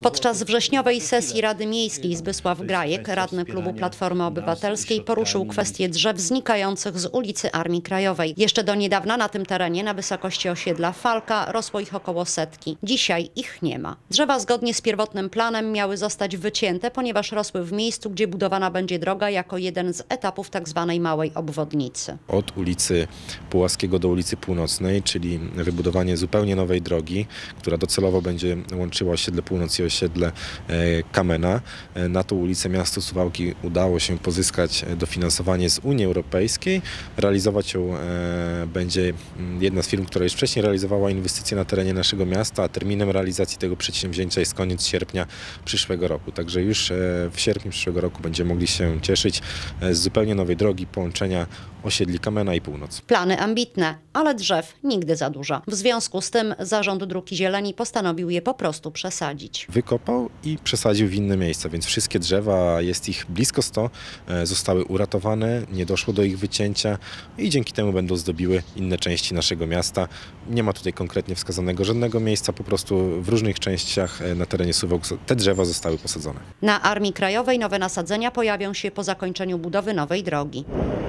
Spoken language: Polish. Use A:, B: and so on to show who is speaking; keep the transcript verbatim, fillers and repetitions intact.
A: Podczas wrześniowej sesji Rady Miejskiej Zbysław Grajek, radny klubu Platformy Obywatelskiej, poruszył kwestię drzew znikających z ulicy Armii Krajowej. Jeszcze do niedawna na tym terenie, na wysokości osiedla Falka, rosło ich około setki. Dzisiaj ich nie ma. Drzewa zgodnie z pierwotnym planem miały zostać wycięte, ponieważ rosły w miejscu, gdzie budowana będzie droga jako jeden z etapów tzw. małej obwodnicy.
B: Od ulicy Pułaskiego do ulicy Północnej, czyli wybudowanie zupełnie nowej drogi, która docelowo będzie łączyła osiedle Północ i osiedle Kamena. Na tą ulicę miasto Suwałki udało się pozyskać dofinansowanie z Unii Europejskiej. Realizować ją będzie jedna z firm, która już wcześniej realizowała inwestycje na terenie naszego miasta, a terminem realizacji tego przedsięwzięcia jest koniec sierpnia przyszłego roku. Także już w sierpniu przyszłego roku będziemy mogli się cieszyć z zupełnie nowej drogi połączenia osiedli Kamena i Północ.
A: Plany ambitne, ale drzew nigdy za dużo. W związku z tym Zarząd Dróg i Zieleni postanowił je po prostu przesadzić.
B: Wykopał i przesadził w inne miejsca, więc wszystkie drzewa, jest ich blisko sto, zostały uratowane, nie doszło do ich wycięcia i dzięki temu będą zdobiły inne części naszego miasta. Nie ma tutaj konkretnie wskazanego żadnego miejsca, po prostu w różnych częściach na terenie Suwałk te drzewa zostały posadzone.
A: Na Armii Krajowej nowe nasadzenia pojawią się po zakończeniu budowy nowej drogi.